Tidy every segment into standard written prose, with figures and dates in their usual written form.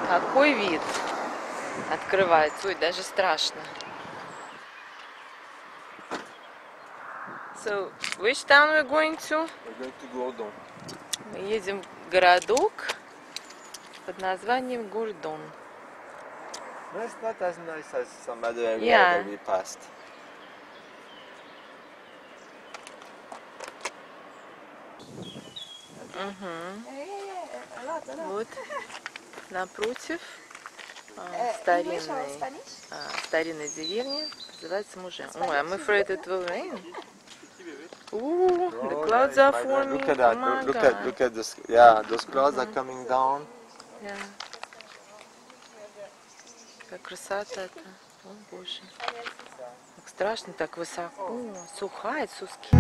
Какой вид открывается. Ой, даже страшно. So, which town we're going to? We're going to Gordon. Мы едем в городок под названием Гордон. No, it's not as nice as some other area Yeah. that we passed. Вот напротив старинной деревни, называется Мужен. Ой, I'm afraid it will rain. Ooh, the clouds are forming. Look at that. Oh my Look God. at this. Yeah, those clouds are coming down. Yeah. Какая красота-то. О, Боже. Так страшно, так высоко. Сухая, суски.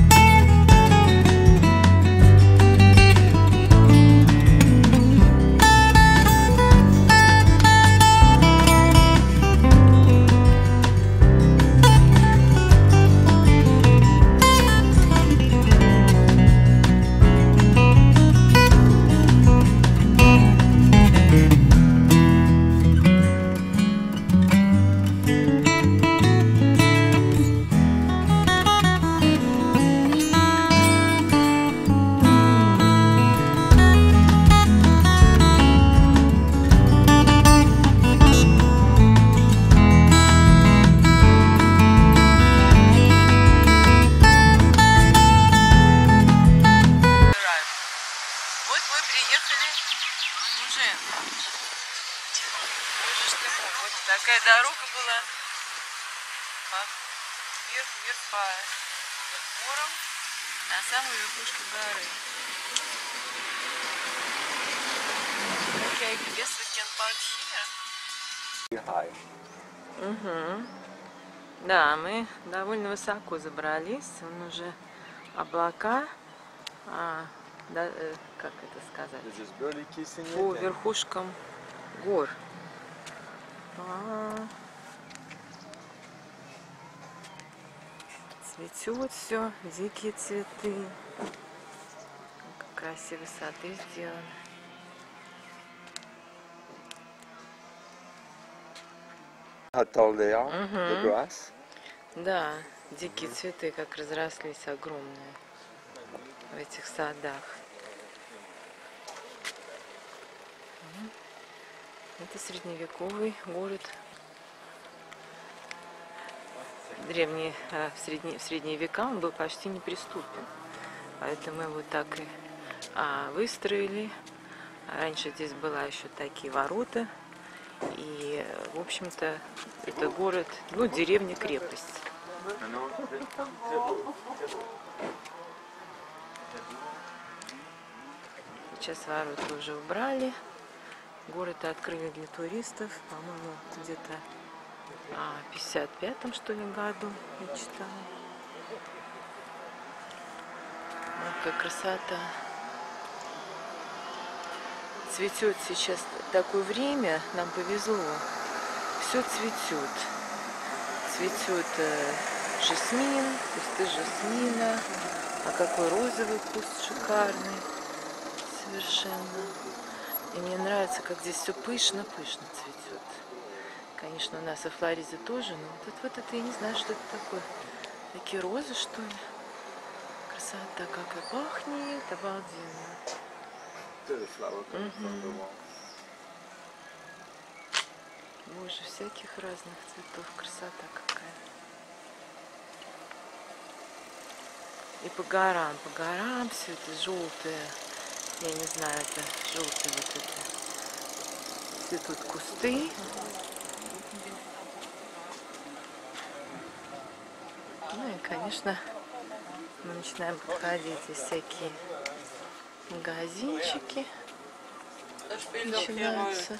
Такая дорога была вверх по горам на самую верхушку горы. Okay, I guess we can park here. Угу. Да, мы довольно высоко забрались. Вон уже облака. Как это сказать? По верхушкам гор. Цветет все, дикие цветы. Как красиво сады сделаны. How tall they are, the grass. Да, дикие цветы как разрослись огромные в этих садах. Это средневековый город. Древний, в средние века он был почти неприступен. Поэтому его так и выстроили. Раньше здесь была еще такие ворота. И, в общем-то, это город, ну, деревня-крепость. Сейчас ворота уже убрали. Город открыли для туристов, по-моему, где-то в 55-м, что ли, году, я читала. Вот какая красота. Цветет сейчас такое время, нам повезло. Все цветет. Цветет жасмин, кусты жасмина. А какой розовый куст шикарный. Совершенно. И мне нравится, как здесь все пышно-пышно цветет. Конечно, у нас во Флориде тоже, но вот это я не знаю, что это такое. Такие розы, что ли? Красота какая пахнет, обалденно. Боже, всяких разных цветов, красота какая. И по горам все это желтое. Я не знаю, это желтые вот это. Цветут кусты. Ну и, конечно, мы начинаем подходить. Здесь всякие магазинчики начинаются.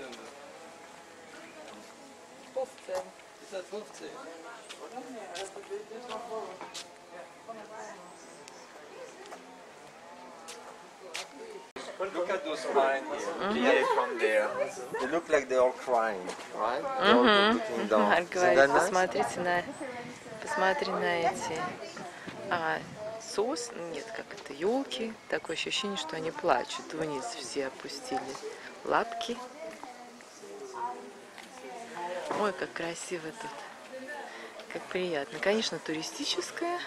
Look at those pines here, from there. They look like they're all crying, right? They're all looking down. Марк говорит, посмотри на эти нет, как это, елки. Такое ощущение, что они плачут. Вниз все опустили лапки. Ой, как красиво тут. Как приятно. Конечно, туристическая.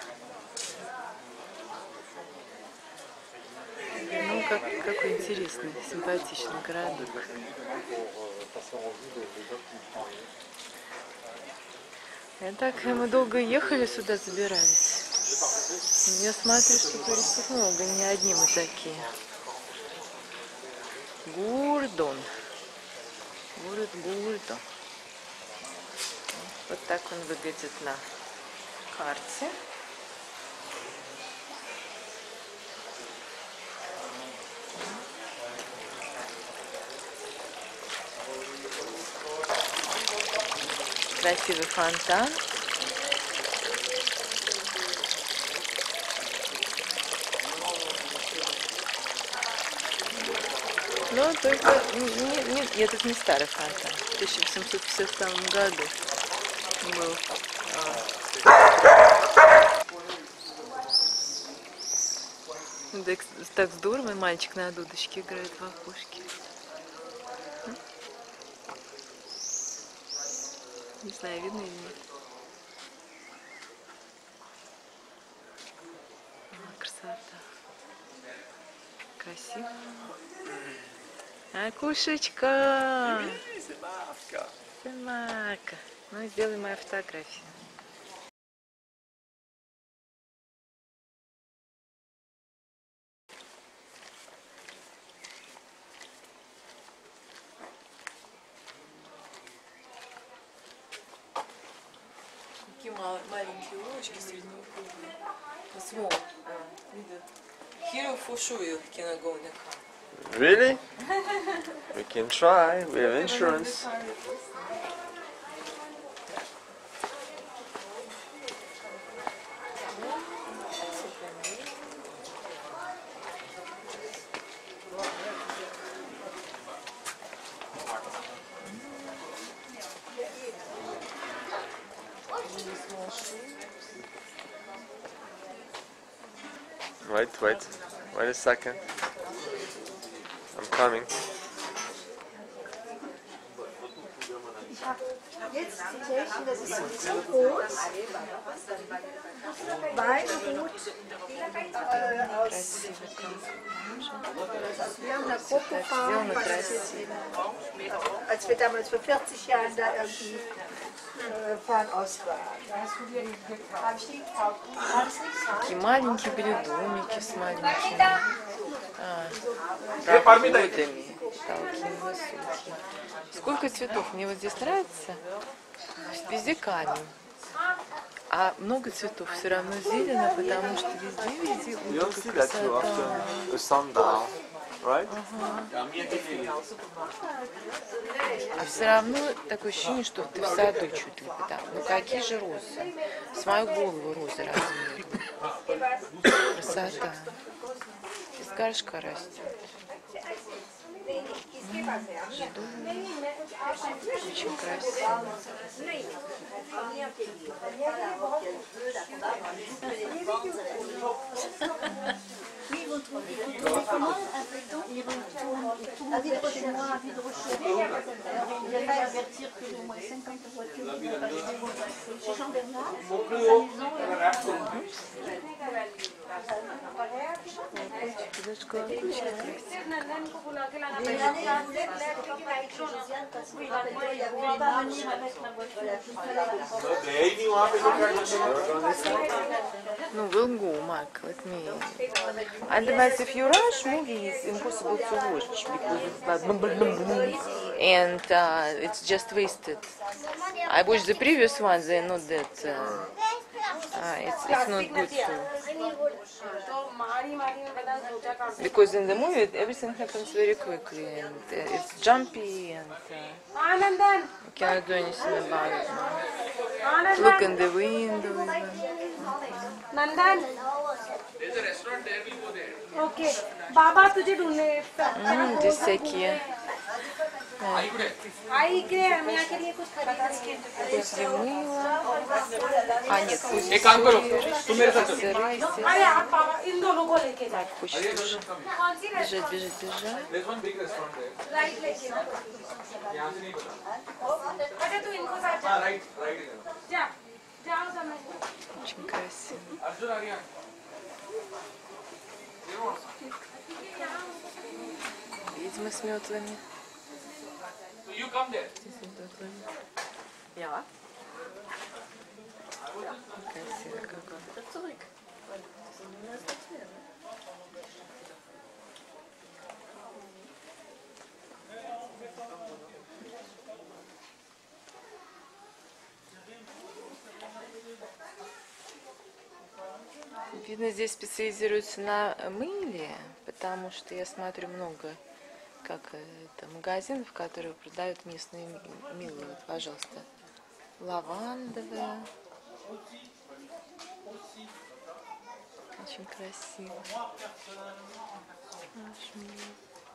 Ну, какой интересный, симпатичный городок. И так мы долго ехали сюда, забирались. Я смотрю, что туристов много, не одни мы такие. Гурдон. Город Гурдон. Вот так он выглядит на карте. Красивый фонтан. Но только этот не старый фонтан. В 1852 году был. Так здорово, мальчик на дудочке играет в окошке. Не знаю, видно или нет. Красота. Красиво. Акушечка. Сынарка. Ну, сделай мою фотографию. Такие маленькие улочки средневековые. Small. Here for sure you can go in the car. Really? We can try. We have insurance. Wait a second. I'm coming. Jetzt die Tierchen, das ist so groß. Weingut. Wir haben eine Gruppe gefahren, als wir damals vor 40 Jahren da irgendwie fahren aus waren. Такие маленькие были домики с маленькими проходами, такие высокие. Сколько цветов? Мне вот здесь нравится. Везде камень. А много цветов все равно зелено, потому что везде You'll see that too after the sundown, right? А все равно такое ощущение, что ты в саду чуть ли там. Ну какие же розы? С мою голову розы размером. Красота. Фискаршка растет. Жду. Очень красиво. No, we'll go, Mark. Let me. Otherwise, if you rush, movie is impossible to watch because it's like boom, boom, boom, boom, and it's just wasted. I watched the previous ones; they're not that. It's not good for. Because in the movie everything happens very quickly and it's jumpy and you cannot do anything about it. Look in the window even. Nandan. Okay. Baba, तुझे ढूंढने. Здесь всякие आई के मियाँ के लिए कुछ खरीदना है। После мыла. А, нет, после एक काम करो, сыры, तुम मेरे साथ चलो। сыры, अरे естественно. आप पापा इन दोनों को लेके जाओ। Так, хочет уже कौन सी бежать, бежать, бежать. There's one big restaurant there. Right लेके जाओ। यहाँ से नहीं पता। अच्छा तू इनको साथ हाँ, right है। जा जाओ समय। Очень красиво. अर्जुन आ गया। Ведьмы с метлами. So you come there. Здесь с метлами. Ja. Красиво какой. Видно, здесь специализируются на мыле, потому что я смотрю много магазинов, которые продают местные мыло. Вот, пожалуйста, лавандовое. Очень красиво. Аж мило.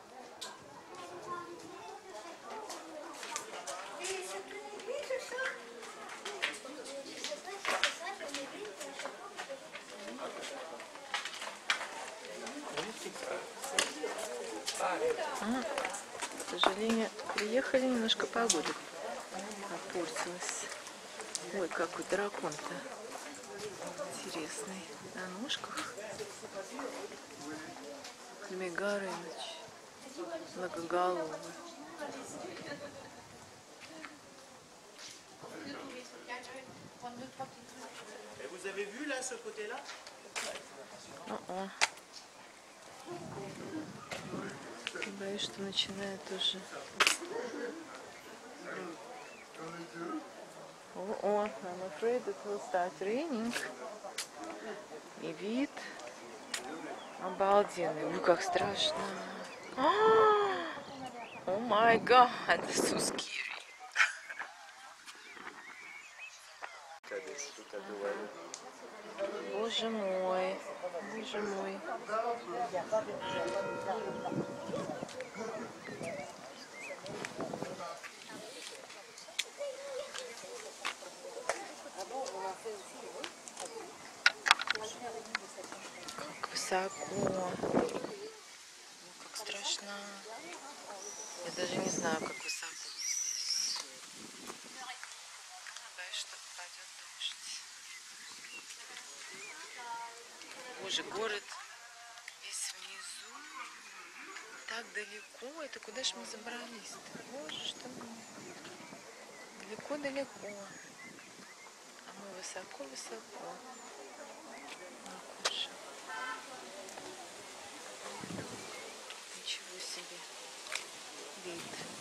К сожалению, приехали, немножко погода попортилась. Ой, какой дракон-то интересный. На ножках. Мегарыныч. Многоголовый. Vous avez vu là ce côté-là? О-о. Боюсь, что начинает уже. О, I'm afraid it will start raining. И вид обалденный. Ой, как страшно. О май гад, это so scary. Боже мой, боже мой. Как высоко. Как страшно. Я даже не знаю, как высоко. Боюсь, что пойдет дождь. Боже, город весь внизу. Так далеко. Это куда ж мы забрались-то? Боже, что мы. Далеко-далеко. А мы высоко-высоко. На куше. Ничего себе. Вид.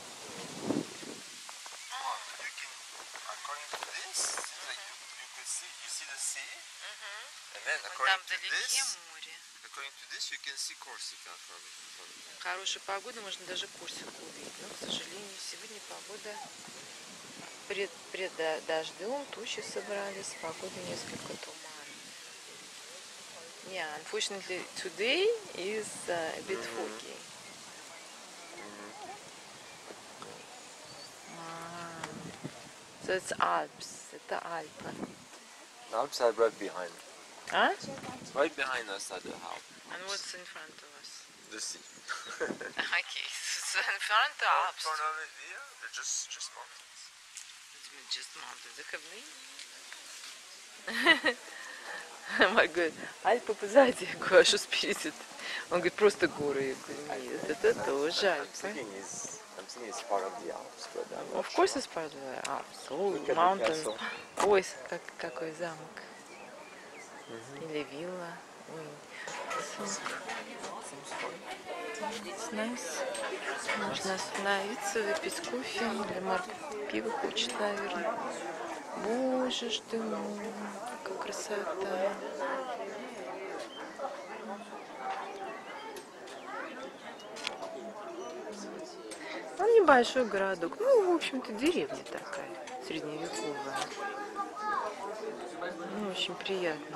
According to this, like you could see, you see the sea, and then Вон according там to вдалеке this, море. according to this, you can see Corsica from. Хорошая погода, можно даже Корсику увидеть. Но, к сожалению, сегодня погода пред дождем, тучи собрались, погода несколько туманная. Yeah, unfortunately, today is a bit foggy. So it's Alps, это Альпы. Alps are right behind. А? Right behind us are the Alps. And what's in front of us? The sea. Okay, so in front of Alps. From over here, they're just mountains. Just mountains. Марк говорит, Альпы позади. Я говорю, а что спереди? Он говорит, просто горы. Я говорю, нет, это тоже I'm Альпы. thinking it's part of the Alps, but I'm not Of course it's part of the Alps. Oh, Look at the mountains. castle. Ой, какой замок. Или вилла. Ой. It's nice. Можно остановиться, выпить кофе. Для Марка пиво хочет, наверное. Боже ж ты мой, какая красота. Он небольшой городок. Ну, в общем-то, деревня такая, средневековая. Ну, очень приятно.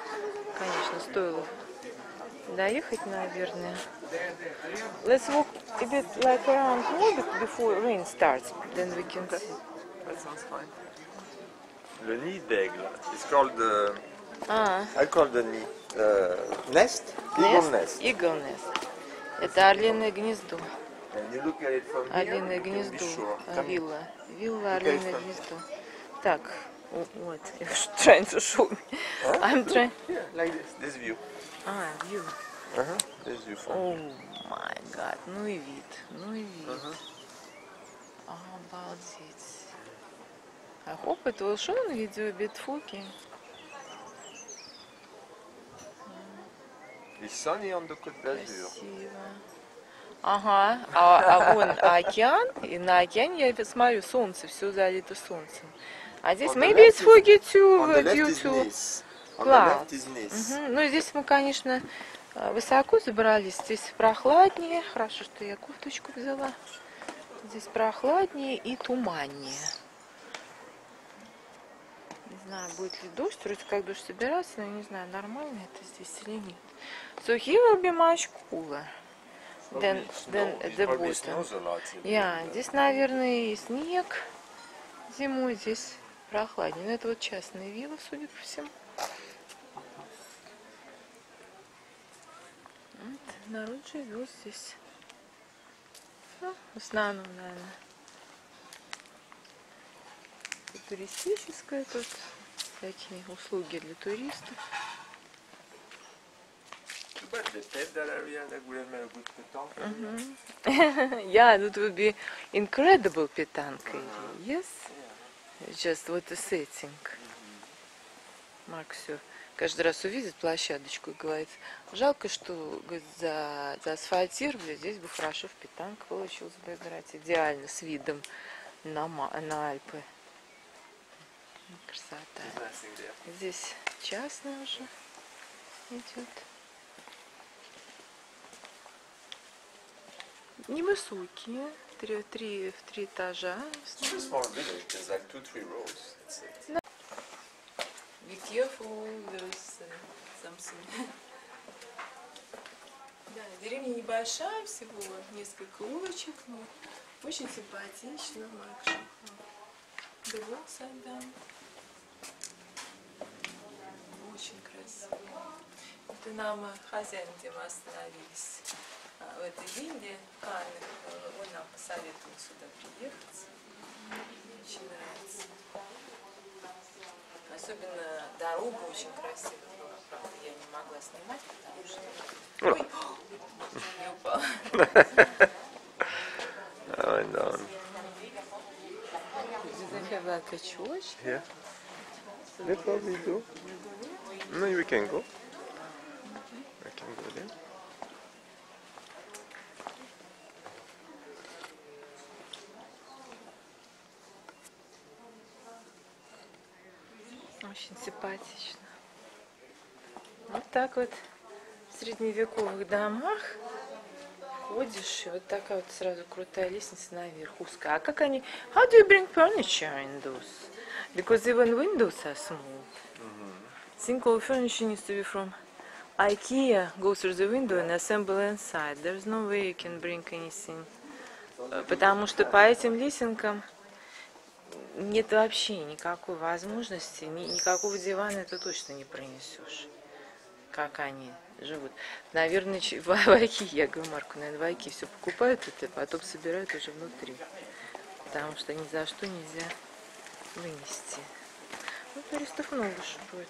Конечно, стоило доехать, наверное. Let's walk a bit like around more before rain starts, then we can see. That sounds fine. Le nid d'aigle. It's called the. I call the nid nest. Eagle nest. Eagle nest. Это орлиное гнездо. And you look at it from here, Орлиное you can be гнездо. sure. Come here. Вилла. Вилла, орлиное гнездо. Так, вот. Я trying to show me. I'm trying. Yeah, like this view. View. This view from. Oh my god. Ну и вид. Ну и вид. Обалдеть. I hope it will show on video a bit foggy. It's sunny on the Côte d'Azur. Красиво. Ага, а вон океан, и на океане я смотрю, солнце, все залито солнцем. А здесь, On the maybe it's left foggy On the too, left due is to Nice. On the cloud. left is Nice. Ну, здесь мы, конечно, высоко забрались, здесь прохладнее. Хорошо, что я курточку взяла. Здесь прохладнее и туманнее. Не знаю, будет ли дождь, вроде как дождь собирается, но я не знаю, нормально это здесь или нет. So here will be much cooler than the Probably bottom. snows a lot. Здесь, наверное, и снег зимой, здесь прохладнее. Но это вот частная вилла, судя по всему. Вот, народ живет здесь. Ну, в основном, наверное, туристическая тут. Всякие услуги для туристов. But the pet that area that would have made a good petanque. Yeah, it would be incredible petanque. Yes? Just what a setting. Марк все каждый раз увидит площадочку и говорит, жалко, что говорит, заасфальтировали, здесь бы хорошо в петанк получилось бы играть. Идеально, с видом на Альпы. Красота. Здесь частный уже идет. Невысокие, три этажа. It's a small village. There's like 2-3 rows. That's it. Be careful, there's something. Да, деревня небольшая, всего несколько улочек, но очень симпатично. Марк шел. Очень красиво. Это нам хозяин, где мы остановились в этой вилле, он нам посоветовал сюда приехать. Очень нравится. Особенно дорога очень красивая была. Правда, я не могла снимать, потому что... Ой, не упала. I went down. Do they have like a church? Yeah. They probably do. No, we can go. I can go there. Очень симпатично. Вот так вот в средневековых домах ходишь, и вот такая вот сразу крутая лестница наверх, узкая. А как они... How do you bring furniture in those? Because even windows are small. I think all furniture needs to be from IKEA, go through the window and assemble inside. There's no way you can bring anything. Потому что по этим лесенкам нет вообще никакой возможности, никакого дивана ты точно не принесешь, как они живут. Наверное, в IKEA, я говорю Марку, наверное, в IKEA все покупают это, потом собирают уже внутри, потому что ни за что нельзя вынести. Ну, туристов много же будет.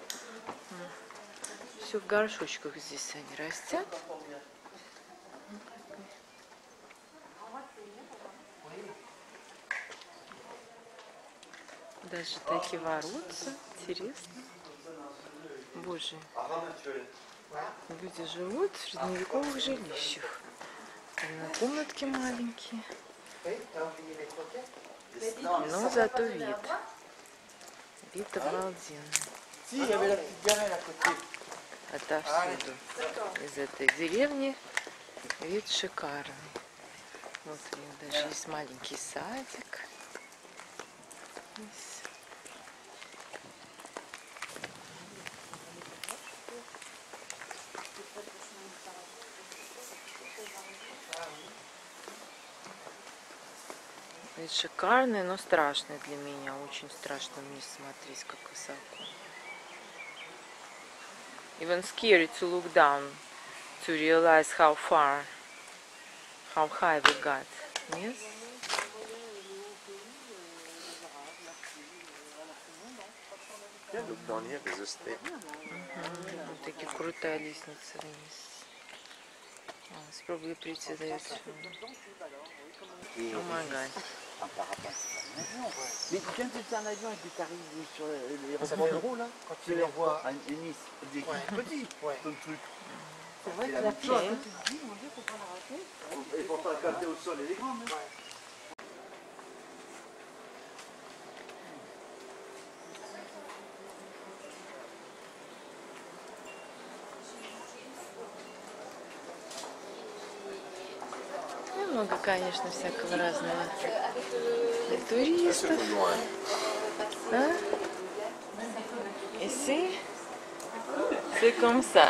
Все в горшочках здесь они растят. Даже такие воротца, интересно. Боже, люди живут в средневековых жилищах. Комнатки маленькие. Но зато вид. Вид обалденный. Отовсюду. Из этой деревни вид шикарный. Вот у них даже есть маленький садик. Здесь. Вид шикарный, но страшный для меня. Очень страшно вниз смотреть, как высоко. Even scary to look down, to realize how high we got. Yes? Yeah, look down here, there's a step. Вот такие крутая лестница вниз. Спробую прийти за этим. О май гад. Mais quand tu es en avion et que tu arrives sur les réservoirs d'euros, là, quand tu les revois à Nice, des petits, comme truc. C'est vrai que la Tu te dis, mon Dieu, faut pas la rater. Et pourtant, la qualité au sol, elle est grande. Hein. Много, конечно, всякого разного для туристов. А? Ici, c'est comme ça.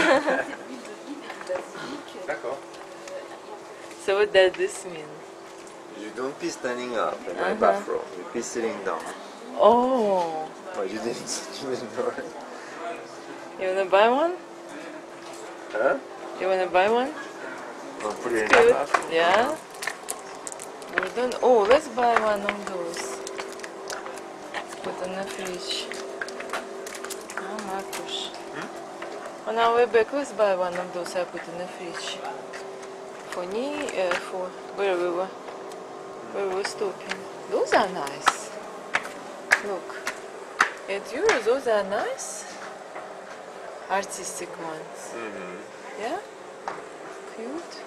D'accord. So what does this mean? You don't be standing up in my bathroom. You be sitting down. Oh, Oh, you didn't know it. you wanna buy one? Huh? You wanna buy one? Don't put it in Good. the bathroom. Yeah. We don't. Oh, let's buy one of those. Put in the fridge. Oh, Marcus. On our way back, let's buy one of those. I put in the fridge. For where we were stopping. Those are nice. Look. At Euro, those are nice. Artistic ones. Yeah. Cute.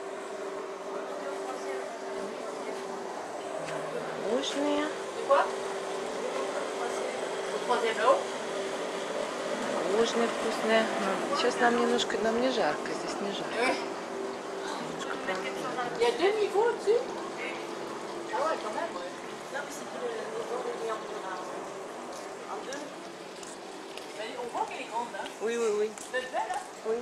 Мощные. Мощные, вкусные. Но сейчас нам не жарко, здесь не жарко. Немножко прохладно. Il y a 2 niveaux au-dessus. Ah ouais, quand même. Non, mais c'est que le niveau de lien en deux. Mais on voit qu'elle est grande, hein. Oui, oui, oui. Vous êtes belle, hein. Oui,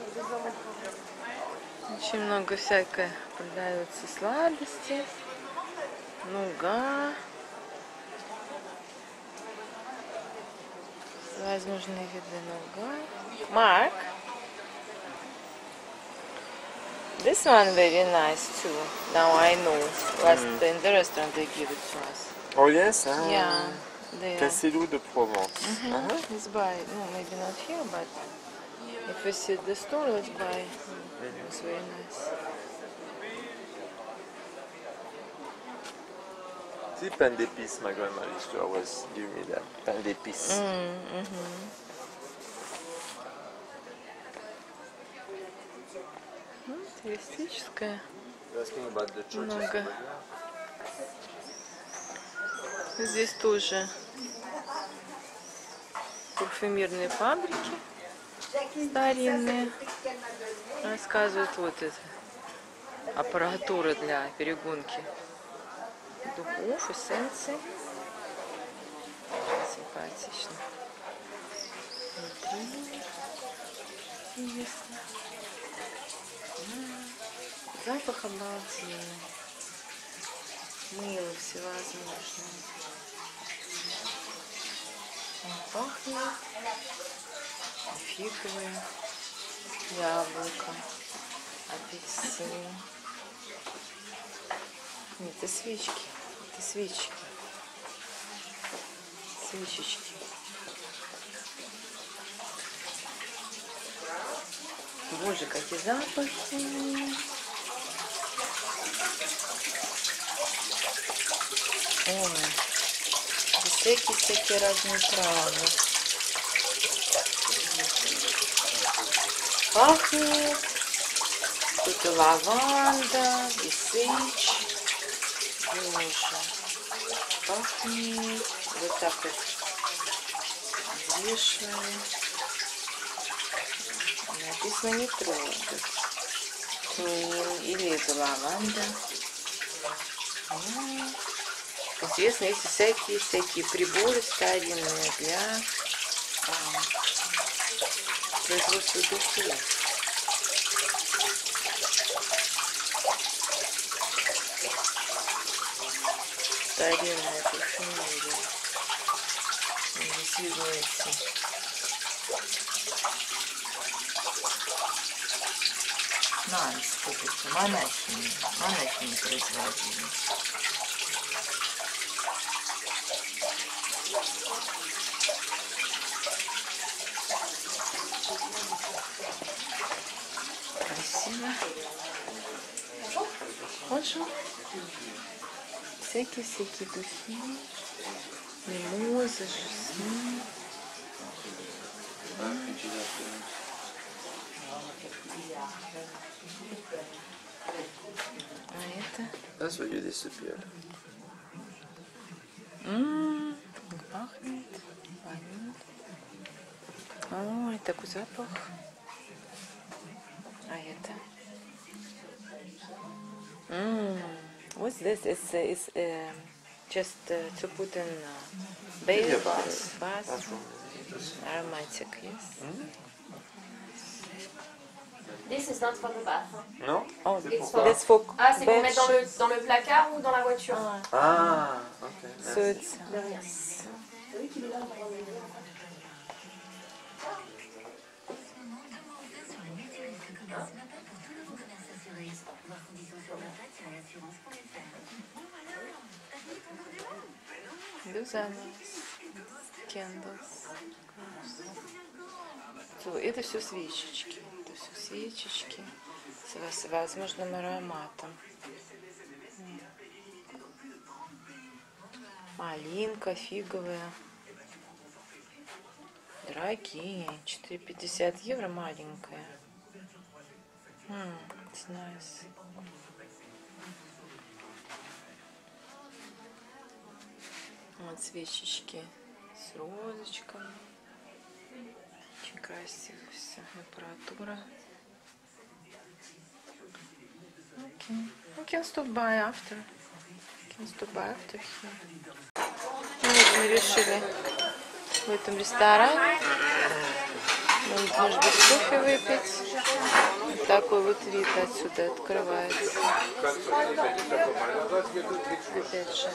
очень много всякое продается, сладости, нуга, возможные виды нуга. Mark, this one very nice too. Now I know. Last in the restaurant they give it to us. Oh yes? Ah. Yeah, there. Castelou de Provence. Let's buy. No, maybe not here, but if we see the store, let's buy. It's very nice. See, pain d'épices, my grandma used to always give me that. Pain d'épices. Туристическая. Asking about the churches. Много. Здесь тоже парфюмерные фабрики старинные. Рассказывают, вот это аппаратура для перегонки духов, эссенций. Симпатично. Внутри интересно. Запах обалденный. Мыло всевозможное. Он пахнет. Фиговое, яблоко, апельсин. Нет, это свечки. Это свечки. Свечечки. Боже, какие запахи. Ой, всякие разные травы. Пахнет. Тут и лаванда, и сыч. Боже. Пахнет. Вот так вот взвешиваем. Написано не трогать. Или это лаванда. Известно эти всякие приборы старинные для производства духов. старинная парфюмерия. Здесь видно эти нанс, вот эти монахини производили. Красиво. Bonjour. Всякие духи. Мимоза, жасмин. А это? Das soll jeder Suppe. Пахнет, вонит. Ой, такой запах. А это? What's this? It's just to put in bath, bath. Aromatic, yes. This is not for the bath. Non? Oh, It's for... that's for Ah, c'est pour bed mettre sheets. dans le placard ou dans la voiture. Ah, ok. So it's those are nice candles. So, это все свечечки. Это все свечечки с возможным ароматом. Малинка фиговая. Дорогие. 4,50 евро маленькая. It's nice. Вот свечечки с розочками. Очень красиво все. Аппаратура. Okay. We can stop by after. Here. Вот мы решили в этом ресторане, может быть, кофе выпить. Вот такой вот вид отсюда открывается. Опять же.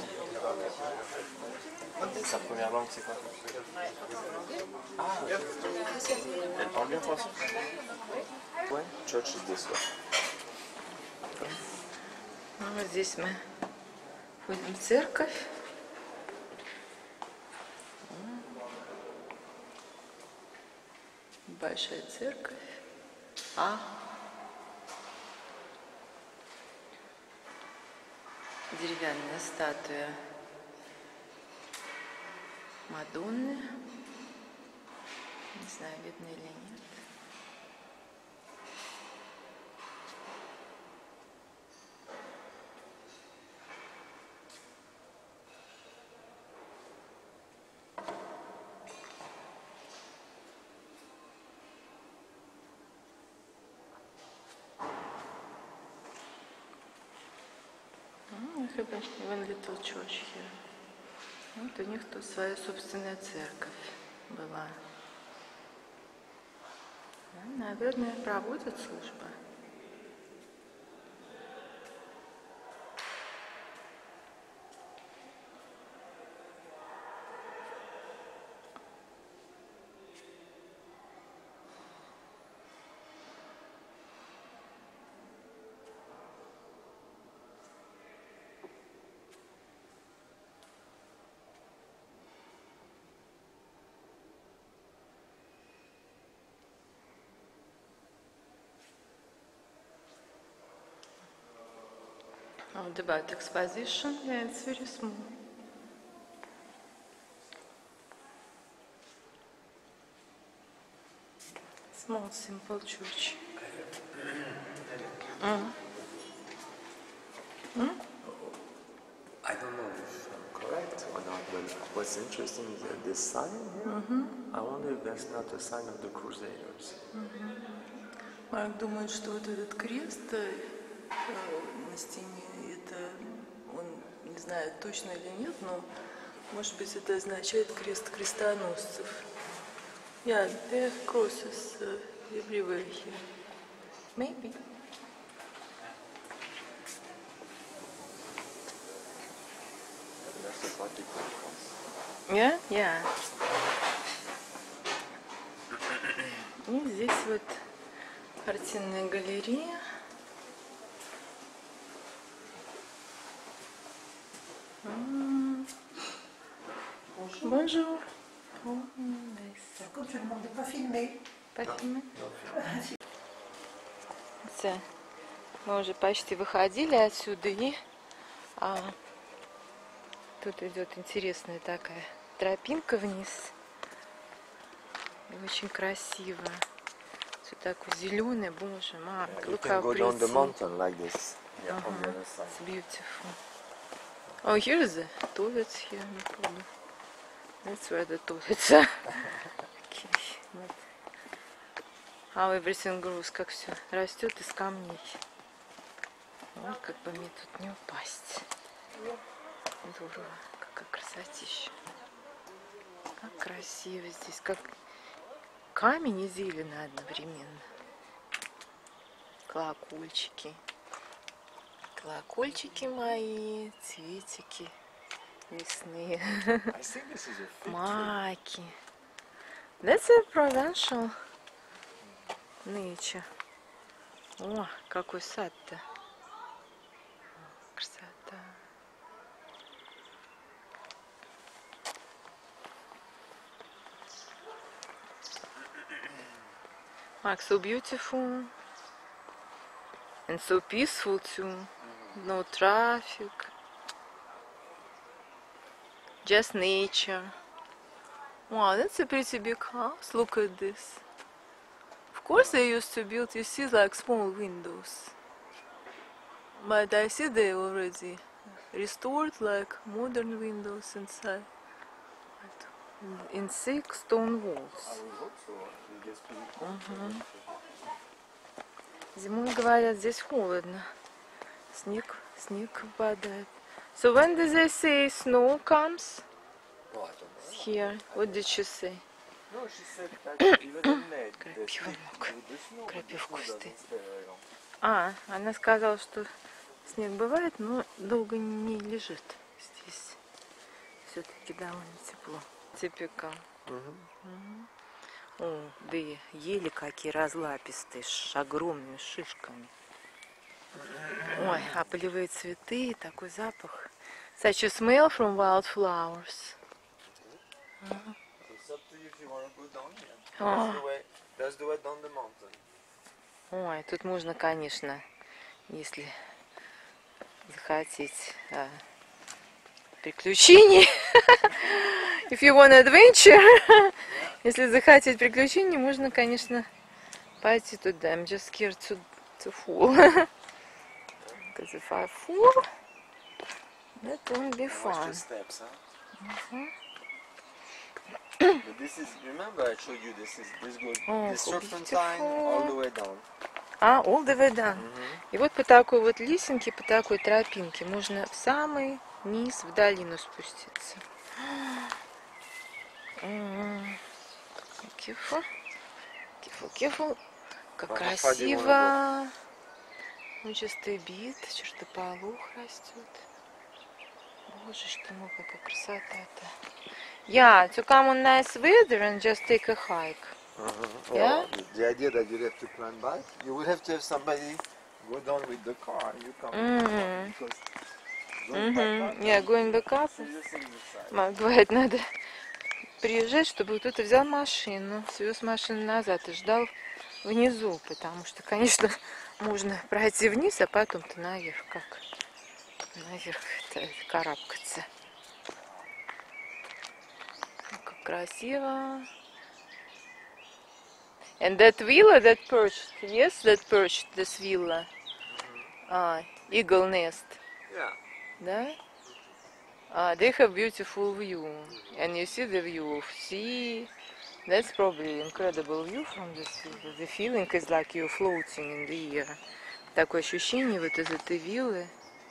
Sa première langue, c'est quoi? Ah, elle parle bien français? Ouais, church is this way. Ну, вот здесь мы ходим в церковь. Большая церковь. Деревянная статуя Мадонны. Не знаю, видно или нет. Even little church here. Вот у них тут своя собственная церковь была. Наверное, проводят службы. The bath exposition, yeah, it's very small. Small, simple church. I don't know if I'm correct or not, but what's interesting is that this sign here, I wonder if that's not a sign of the Crusaders. Марк думает, что вот этот крест на стене, это он не знает точно или нет, но может быть это означает крест крестоносцев. Yeah, there are crosses everywhere here. Maybe. Yeah? Yeah. И здесь вот картинная галерея. Bonjour. Oh, nice. Écoute, je ne demandais pas filmer. Pas filmé? Все. Мы уже почти выходили отсюда, и тут идет интересная такая тропинка вниз. И очень красиво. Все такое зеленое, боже, мам, look how pretty. like this. It's beautiful. Oh, here's the toilets here, no problem. That's where the toilets are. Okay. But how everything grows, как все растет из камней. Вот как бы мне тут не упасть. Здорово, какая красотища. Как красиво здесь, как камень и зелень одновременно. Колокольчики. Колокольчики мои, цветики лесные. Маки. That's a provincial nature. О, какой сад-то. Красота. Mark, so beautiful and so peaceful too. No traffic. Just nature. Wow, that's a pretty big house. Look at this. Of course they used to build, you see, like small windows. But I see they already restored like modern windows inside. In thick stone walls. Зимой, говорят, здесь холодно. Снег падает. So when did they say snow comes? Here. What did she say? No, she said that even in May, Крапива много. Крапивку стоит. very long. Она сказала, что снег бывает, но долго не лежит здесь. Все-таки довольно тепло. Типика. О, да и ели какие разлапистые, с огромными шишками. Ой, а полевые цветы, такой запах. Such a smell from wildflowers. It's up to you if you want to go down here. That's the way down the mountain. Ой, тут можно, конечно, если захотеть приключений. If you want adventure. Если захотеть приключений, можно, конечно, пойти туда. I'm just scared to fall. Because if I fall, that won't be fun. Watch the steps, huh? But this is, remember I showed you this goes this serpentine all the way down. All the way down. И вот по такой вот лесенке, по такой тропинке можно в самый низ, в долину спуститься. Careful. Careful. Как красиво. Just a bit. Чертополох растет. Боже ж ты мой, какая красота-то. Yeah, to come on nice weather and just take a hike. Yeah? Well, the idea that you have to climb back, you will have to have somebody go down with the car and you come back because going back up, Yeah, going back up. serious in the side. Мама говорит, надо приезжать, чтобы кто-то взял машину, свез машину назад и ждал внизу, потому что, конечно, можно пройти вниз, а потом-то наверх, как наверх карабкаться. Как красиво. And that villa that perched, yes, that perched, this villa. Eagle nest. Yeah. Да? They have beautiful view, and you see the view of sea. That's probably incredible view from this villa. The feeling is like you're floating in the air. Такое ощущение вот из этой виллы.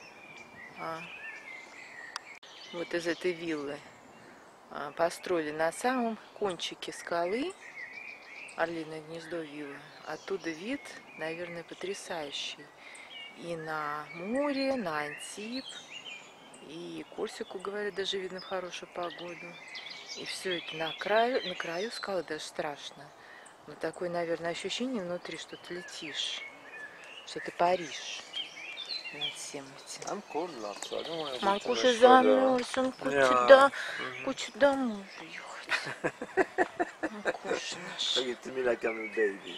Вот из этой виллы построили на самом кончике скалы. Орлиное гнездо виллы. Оттуда вид, наверное, потрясающий. И на море, на Антиб, И Корсику, говорят, даже видно в хорошую погоду. И все это на краю скалы даже страшно. Но такое, наверное, ощущение внутри, что ты летишь, что ты паришь над всем этим. I'm cold now, so I don't want to go Марк too уже much further. замерз, он Yeah. хочет домой уехать. Маркуша наш. Look at me like I'm a baby.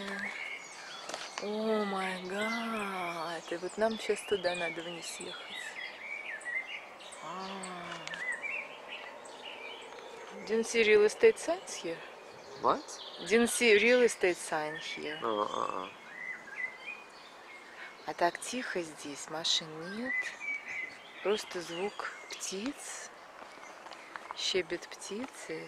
О май гад. И вот нам сейчас туда надо вниз ехать. Didn't see real estate signs here. What? Didn't see real estate sign here. No, А так тихо здесь, машин нет. Просто звук птиц, щебет птицы,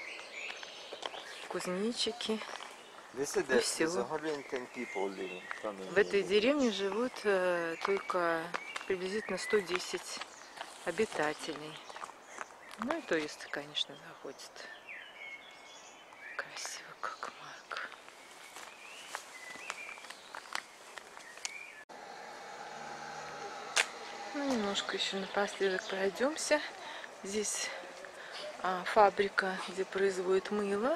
кузнечики. They said that there's 110 people living. В этой деревне живут только приблизительно 110 обитателей. Ну и туристы, конечно, заходят. Красиво, как Марк. Ну, немножко еще напоследок пройдемся. Здесь фабрика, где производят мыло.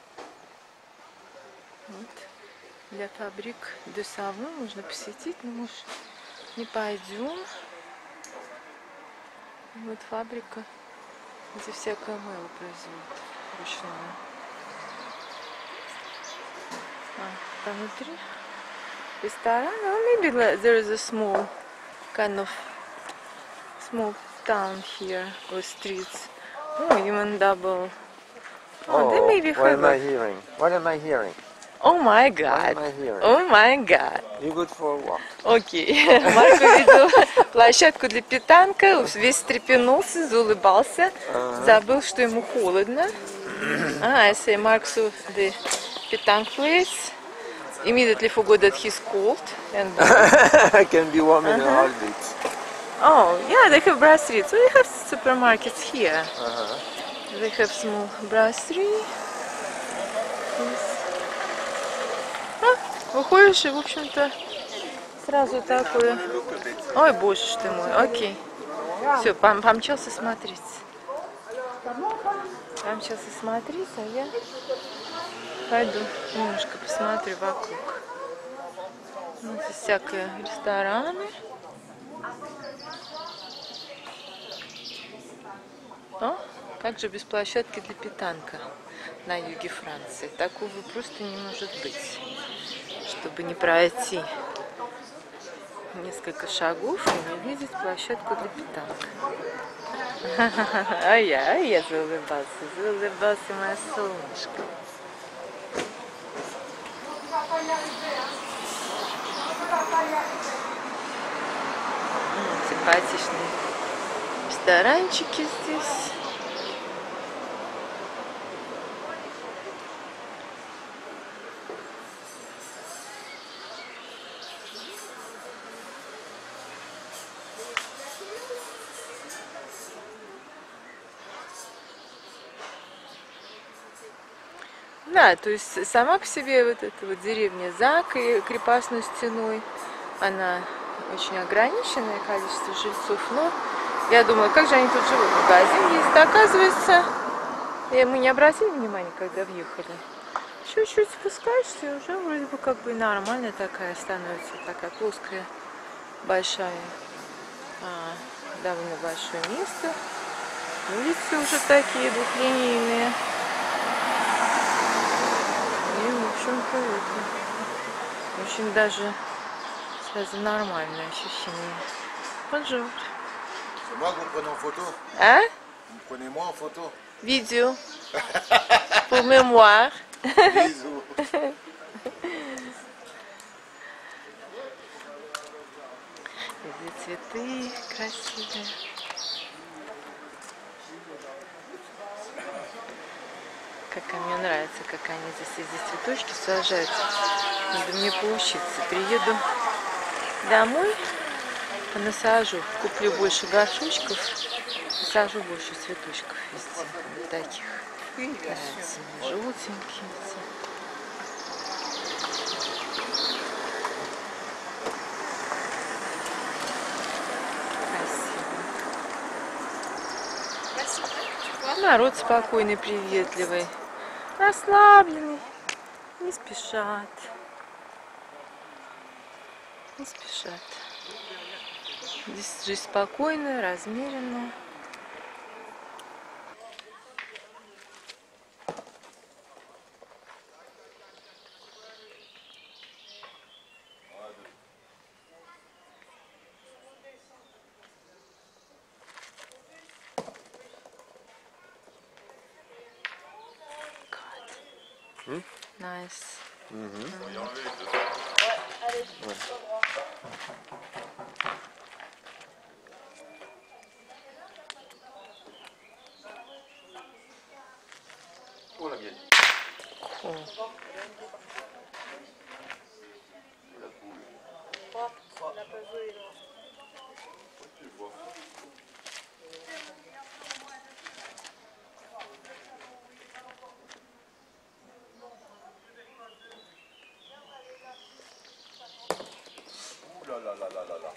Вот. Для фабрик де Савон можно посетить, но мы не пойдем. Вот фабрика, где всякое мыло производят ручное. Там внутри ресторан. Maybe there is a small kind of small town here or streets. Oh, even double. Oh, they maybe what am I have. hearing? What am I hearing? Oh my What God. am I hearing? Oh my God. You good for a walk? Окей. Марк увидел площадку для питанка, весь встрепенулся, заулыбался, забыл, что ему холодно. I say Mark saw the питанк place, immediately forgot that he's cold. And I can be warm in a heartbeat. oh, yeah, they have brasserie. So they have supermarkets here. They have small brasserie. Выходишь, и, в общем-то, сразу такое. Ой, боже ж ты мой, окей. Все, помчался смотреть. Помчался смотреть, а я пойду немножко посмотрю вокруг. Ну, здесь всякие рестораны. О, также без площадки для питанка на юге Франции. Такого просто не может быть, чтобы не пройти несколько шагов и не увидеть площадку для питанка. А я заулыбался, моя солнышко. Симпатичные ресторанчики здесь. Да, то есть сама по себе вот эта вот деревня за крепостной стеной, она очень ограниченное количество жильцов, но я думаю, как же они тут живут? Магазин есть, оказывается, мы не обратили внимания, когда въехали. Чуть-чуть спускаешься, и уже вроде бы как бы нормальная такая становится, такая плоская, большая, довольно большое место. Улицы уже такие двухлинейные. И, в общем-то, это очень даже сразу нормальное ощущение. Bonjour. C'est moi que vous prenez en photo. Hein? Vous prenez moi en photo. Vidéo. Pour mémoire. Bisous. Эти цветы красивые. Как мне нравится, как они здесь цветочки сажают. Надо мне поучиться. Приеду домой, насажу, куплю больше горшочков, сажу больше цветочков везде. Вот таких. Нравятся мне желтенькие. Красиво. Народ спокойный, приветливый, расслабленный, не спешат. Не спешат. Здесь жизнь спокойная, размеренная. Nice. Oh la mienne. Cool. Ouh là là là là là là.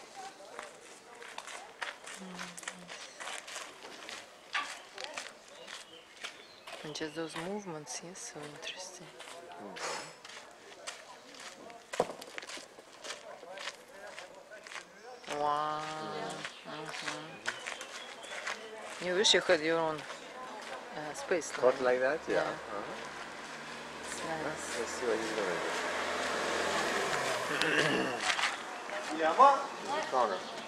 And just those movements, yes, so interesting. Wow. You wish you had your own space. Caught like that? Yeah. Yeah. Uh-huh. It's nice. Let's see what he's gonna do. Il est à moi. Corner.